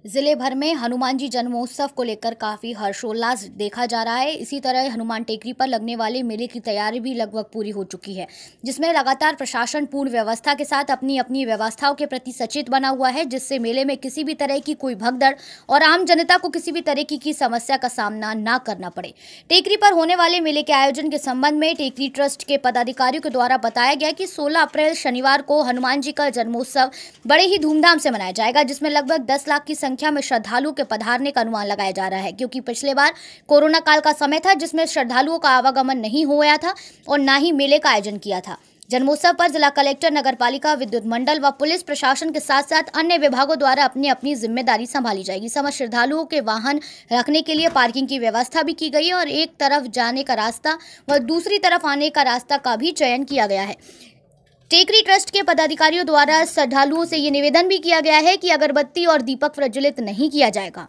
जिले भर में हनुमान जी जन्मोत्सव को लेकर काफी हर्षोल्लास देखा जा रहा है। इसी तरह हनुमान टेकरी पर लगने वाले मेले की तैयारी भी लगभग पूरी हो चुकी है, जिसमें लगातार प्रशासन पूर्ण व्यवस्था के साथ अपनी अपनी व्यवस्थाओं के प्रति सचेत बना हुआ है, जिससे मेले में किसी भी तरह की कोई भगदड़ और आम जनता को किसी भी तरह की समस्या का सामना न करना पड़े। टेकरी पर होने वाले मेले के आयोजन के संबंध में टेकरी ट्रस्ट के पदाधिकारियों के द्वारा बताया गया कि 16 अप्रैल शनिवार को हनुमान जी का जन्मोत्सव बड़े ही धूमधाम से मनाया जाएगा, जिसमें लगभग 10 लाख की संख्या में श्रद्धालुओं के पधारने का अनुमान लगाया जा रहा है, क्योंकि पिछले बार कोरोना काल का समय था जिसमें श्रद्धालुओं का आवागमन नहीं हो गया था और न ही मेले का आयोजन किया था। जन्मोत्सव पर जिला कलेक्टर, नगरपालिका, विद्युत मंडल व पुलिस प्रशासन के साथ साथ अन्य विभागों द्वारा अपनी अपनी जिम्मेदारी संभाली जाएगी। समस्त श्रद्धालुओं के वाहन रखने के लिए पार्किंग की व्यवस्था भी की गई है और एक तरफ जाने का रास्ता व दूसरी तरफ आने का रास्ता का भी चयन किया गया है। टेकरी ट्रस्ट के पदाधिकारियों द्वारा श्रद्धालुओं से ये निवेदन भी किया गया है कि अगरबत्ती और दीपक प्रज्वलित नहीं किया जाएगा।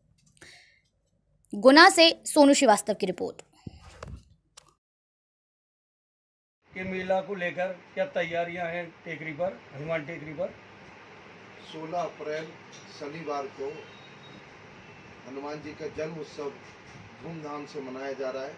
गुना से सोनू श्रीवास्तव की रिपोर्ट। के मेला को लेकर क्या तैयारियां हैं टेकरी पर, हनुमान टेकरी पर? 16 अप्रैल शनिवार को हनुमान जी का जन्म उत्सव धूमधाम से मनाया जा रहा है।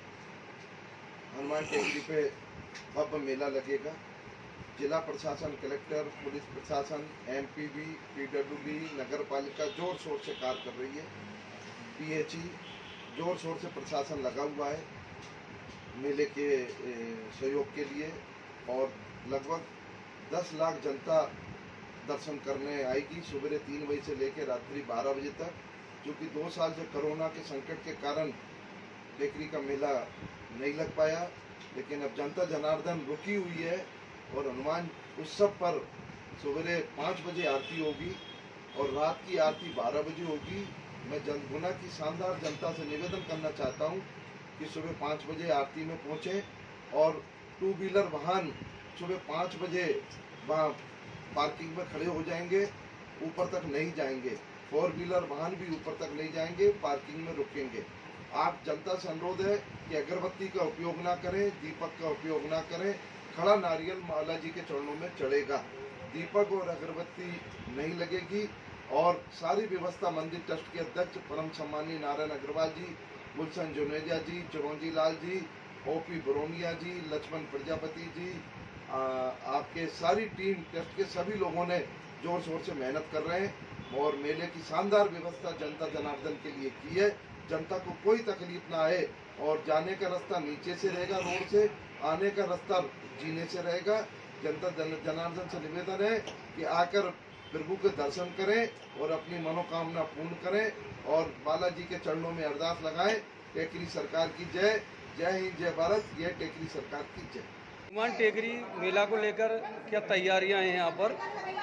हनुमान टेकरी पे भव्य मेला लगेगा। जिला प्रशासन, कलेक्टर, पुलिस प्रशासन, एमपीबी, पीडब्ल्यूडी, नगर पालिका जोर शोर से कार्य कर रही है। पीएचई जोर शोर से प्रशासन लगा हुआ है मेले के सहयोग के लिए और लगभग 10 लाख जनता दर्शन करने आएगी सुबह 3 बजे से लेकर रात्रि 12 बजे तक। क्योंकि 2 साल से कोरोना के संकट के कारण टेकरी का मेला नहीं लग पाया, लेकिन अब जनता जनार्दन रुकी हुई है और हनुमान उत्सव पर सुबह 5 बजे आरती होगी और रात की आरती 12 बजे होगी। मैं गुना की शानदार जनता से निवेदन करना चाहता हूं कि सुबह 5 बजे आरती में पहुंचे और 2 व्हीलर वाहन सुबह 5 बजे वहाँ पार्किंग में खड़े हो जाएंगे, ऊपर तक नहीं जाएंगे। 4 व्हीलर वाहन भी ऊपर तक नहीं जाएंगे, पार्किंग में रुकेंगे। आप जनता से अनुरोध है कि अगरबत्ती का उपयोग ना करें, दीपक का उपयोग ना करें। खड़ा नारियल माला जी के चरणों में चढ़ेगा, दीपक और अगरबत्ती नहीं लगेगी। और सारी व्यवस्था मंदिर ट्रस्ट के अध्यक्ष परम सम्मानीय नारायण अग्रवाल जी, गुलशन जुनेजा जी, चिरंजी लाल जी, ओपी बरोनिया जी, लक्ष्मण प्रजापति जी, आपके सारी टीम ट्रस्ट के सभी लोगों ने जोर शोर से मेहनत कर रहे हैं और मेले की शानदार व्यवस्था जनता जनार्दन के लिए की है। जनता को कोई तकलीफ ना आए और जाने का रास्ता नीचे से रहेगा, रोड से आने का रास्ता जीने से रहेगा। जनता जनार्दन से निवेदन है कि आकर प्रभु के दर्शन करें और अपनी मनोकामना पूर्ण करें और बालाजी के चरणों में अरदास लगाएं। टेकरी सरकार की जय। जय हिंद, जय भारत। यह टेकरी सरकार की जय। हनुमान टेकरी मेला को लेकर क्या तैयारियां हैं यहाँ पर?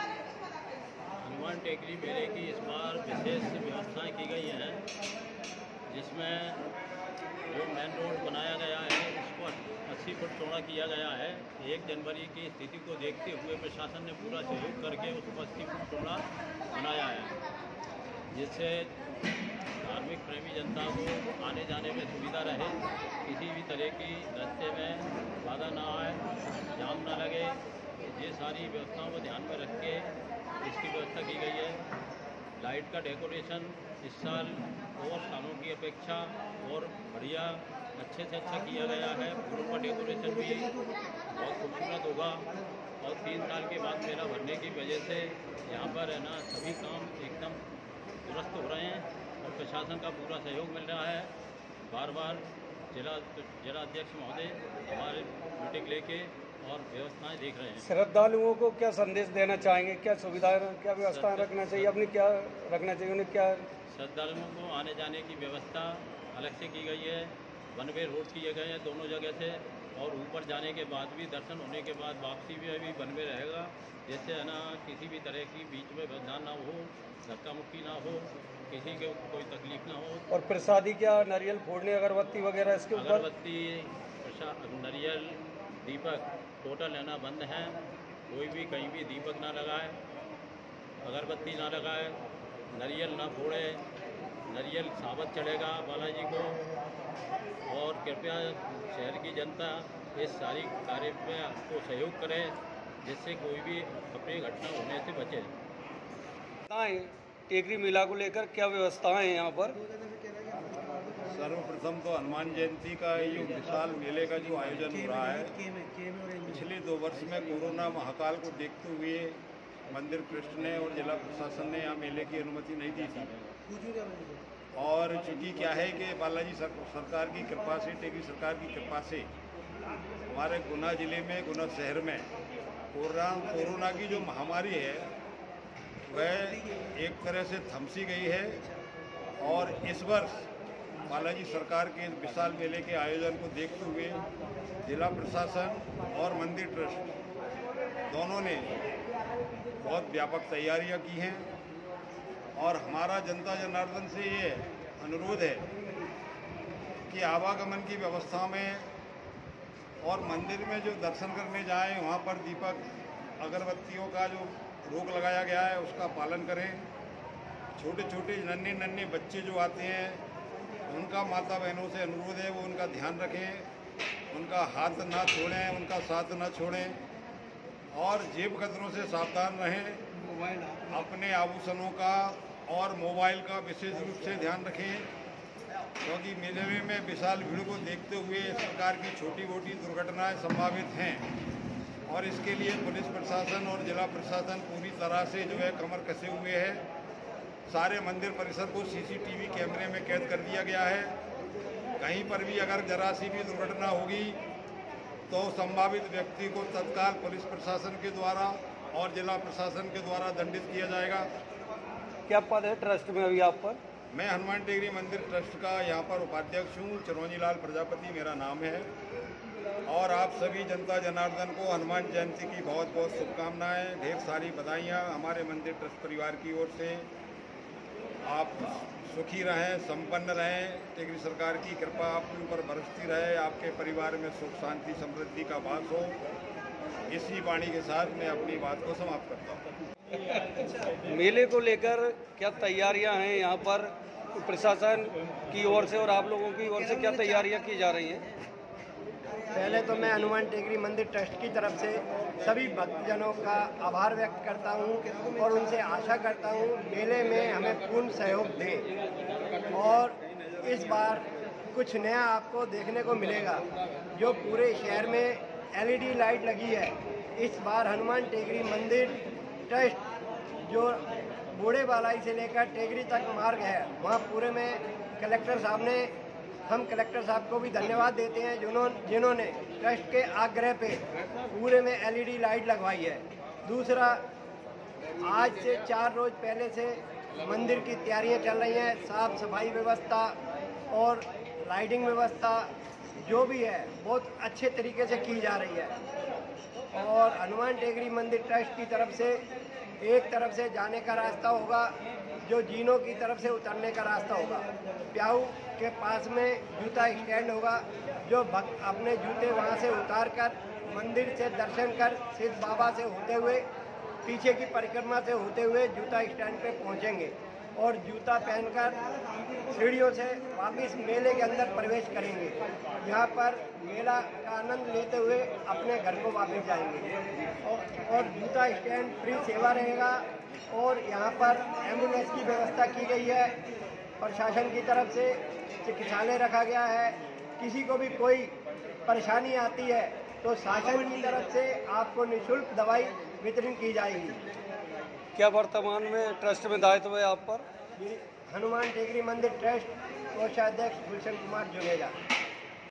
हनुमान टेकरी मेले की इस बार विशेष व्यवस्थाएं की गई हैं, जिसमें जो मेन रोड बनाया गया है उसको 80 फुट चौड़ा किया गया है। 1 जनवरी की स्थिति को देखते हुए प्रशासन ने पूरा सहयोग करके उसको 80 फुट चौड़ा बनाया है, जिससे धार्मिक प्रेमी जनता को आने जाने में सुविधा रहे, किसी भी तरह की रास्ते में बाधा ना आए, जाम ना लगे। ये सारी व्यवस्थाओं को ध्यान में रख के इसकी व्यवस्था की गई है। लाइट का डेकोरेशन इस साल और सालों की अपेक्षा और बढ़िया अच्छे से अच्छा किया गया है। फूलों का डेकोरेशन भी बहुत खूबसूरत होगा और 3 साल के बाद मेला भरने की वजह से यहाँ पर है ना सभी काम एकदम दुरुस्त हो रहे हैं और प्रशासन का पूरा सहयोग मिल रहा है। बार बार जिला अध्यक्ष महोदय हमारे मीटिंग लेके और व्यवस्थाएं देख रहे हैं। श्रद्धालुओं को क्या संदेश देना चाहेंगे? क्या सुविधाएं, क्या व्यवस्थाएं रखना चाहिए, अपनी क्या रखना चाहिए, उन्हें क्या? श्रद्धालुओं को आने जाने की व्यवस्था अलग से की गई है। 1 वे रोड किए गए हैं दोनों जगह से और ऊपर जाने के बाद भी, दर्शन होने के बाद वापसी में भी 1 वे रहेगा, जिससे है ना किसी भी तरह की बीच में व्यवधान ना हो, धक्का मुक्की ना हो, किसी को कोई तकलीफ ना हो। और प्रसादी क्या, नारियल फोड़ने, अगरबत्ती वगैरह इसके ऊपर? अगरबत्ती, नारियल, दीपक टोटल है ना बंद हैं। कोई भी कहीं भी दीपक ना लगाए, अगरबत्ती ना लगाए, नारियल ना फोड़े। नारियल साबत चढ़ेगा बालाजी को। और कृपया शहर की जनता इस सारी कार्य में को सहयोग करे, जिससे कोई भी अपनी घटना होने से बचे। टेकरी मेला को लेकर क्या व्यवस्थाएं हैं यहाँ पर? सर्वप्रथम तो हनुमान जयंती का ये जो विशाल मेले का जो आयोजन हो रहा है, पिछले 2 वर्ष में कोरोना महाकाल को देखते हुए मंदिर ट्रस्ट ने और जिला प्रशासन ने यहाँ मेले की अनुमति नहीं दी थी। और चूँकि क्या है कि बालाजी सरकार की कृपा से, टेकरी सरकार की कृपा से हमारे गुना जिले में, गुना शहर में कोरोना की जो महामारी है वह एक तरह से थमसी गई है। और इस वर्ष बालाजी सरकार के विशाल मेले के आयोजन को देखते हुए जिला प्रशासन और मंदिर ट्रस्ट दोनों ने बहुत व्यापक तैयारियां की हैं। और हमारा जनता जनार्दन से ये अनुरोध है कि आवागमन की व्यवस्था में और मंदिर में जो दर्शन करने जाएं वहाँ पर दीपक अगरबत्तियों का जो रोक लगाया गया है उसका पालन करें। छोटे छोटे नन्हे नन्हे बच्चे जो आते हैं उनका माता बहनों से अनुरोध है वो उनका ध्यान रखें, उनका हाथ ना छोड़ें, उनका साथ ना छोड़ें और जेब कतरों से सावधान रहें। अपने आभूषणों का और मोबाइल का विशेष रूप से ध्यान रखें, क्योंकि मेले में विशाल भीड़ को देखते हुए सरकार की छोटी मोटी दुर्घटनाएं संभावित हैं। और इसके लिए पुलिस प्रशासन और जिला प्रशासन पूरी तरह से जो है कमर कसे हुए है। सारे मंदिर परिसर को सीसीटीवी कैमरे में कैद कर दिया गया है। कहीं पर भी अगर जरा सी भी दुर्घटना होगी तो संभावित व्यक्ति को तत्काल पुलिस प्रशासन के द्वारा और जिला प्रशासन के द्वारा दंडित किया जाएगा। क्या पद है ट्रस्ट में अभी आप पर? मैं हनुमान टेकरी मंदिर ट्रस्ट का यहाँ पर उपाध्यक्ष हूँ। चिरंजी लाल प्रजापति मेरा नाम है। और आप सभी जनता जनार्दन को हनुमान जयंती की बहुत बहुत शुभकामनाएं, ढेर सारी बधाइयाँ हमारे मंदिर ट्रस्ट परिवार की ओर से। आप सुखी रहें, संपन्न रहें, टेकरी सरकार की कृपा आपके ऊपर बरसती रहे, आपके परिवार में सुख शांति समृद्धि का वास हो। इसी वाणी के साथ मैं अपनी बात को समाप्त करता हूँ। मेले को लेकर क्या तैयारियां हैं यहाँ पर प्रशासन की ओर से और आप लोगों की ओर से क्या तैयारियां की जा रही हैं? पहले तो मैं हनुमान टेकरी मंदिर ट्रस्ट की तरफ से सभी भक्तजनों का आभार व्यक्त करता हूं और उनसे आशा करता हूं मेले में हमें पूर्ण सहयोग दें। और इस बार कुछ नया आपको देखने को मिलेगा। जो पूरे शहर में LED लाइट लगी है, इस बार हनुमान टेकरी मंदिर ट्रस्ट जो बूढ़े बालाई से लेकर टेकरी तक मार्ग है वहाँ पूरे में कलेक्टर साहब ने, हम कलेक्टर साहब को भी धन्यवाद देते हैं जिन्होंने ट्रस्ट के आग्रह पे पूरे में LED लाइट लगवाई है। दूसरा, आज से 4 रोज पहले से मंदिर की तैयारियां चल रही हैं। साफ सफाई व्यवस्था और लाइटिंग व्यवस्था जो भी है बहुत अच्छे तरीके से की जा रही है। और हनुमान टेकरी मंदिर ट्रस्ट की तरफ से एक तरफ से जाने का रास्ता होगा, जो जीनों की तरफ से उतरने का रास्ता होगा। प्याऊ के पास में जूता स्टैंड होगा, जो भक्त अपने जूते वहां से उतार कर मंदिर से दर्शन कर सिद्ध बाबा से होते हुए पीछे की परिक्रमा से होते हुए जूता स्टैंड पे पहुंचेंगे और जूता पहनकर सीढ़ियों से वापस मेले के अंदर प्रवेश करेंगे। यहाँ पर मेला का आनंद लेते हुए अपने घर को वापस जाएंगे। और जूता स्टैंड फ्री सेवा रहेगा। और यहाँ पर एम्बुलेंस की व्यवस्था की गई है, प्रशासन की तरफ से चिकित्सालय रखा गया है। किसी को भी कोई परेशानी आती है तो शासन की तरफ से आपको निःशुल्क दवाई वितरण की जाएगी। क्या वर्तमान में ट्रस्ट में दायित्व है आप पर? हनुमान टेकरी मंदिर ट्रस्ट कोषाध्यक्ष गुलशन कुमार जुनेजा।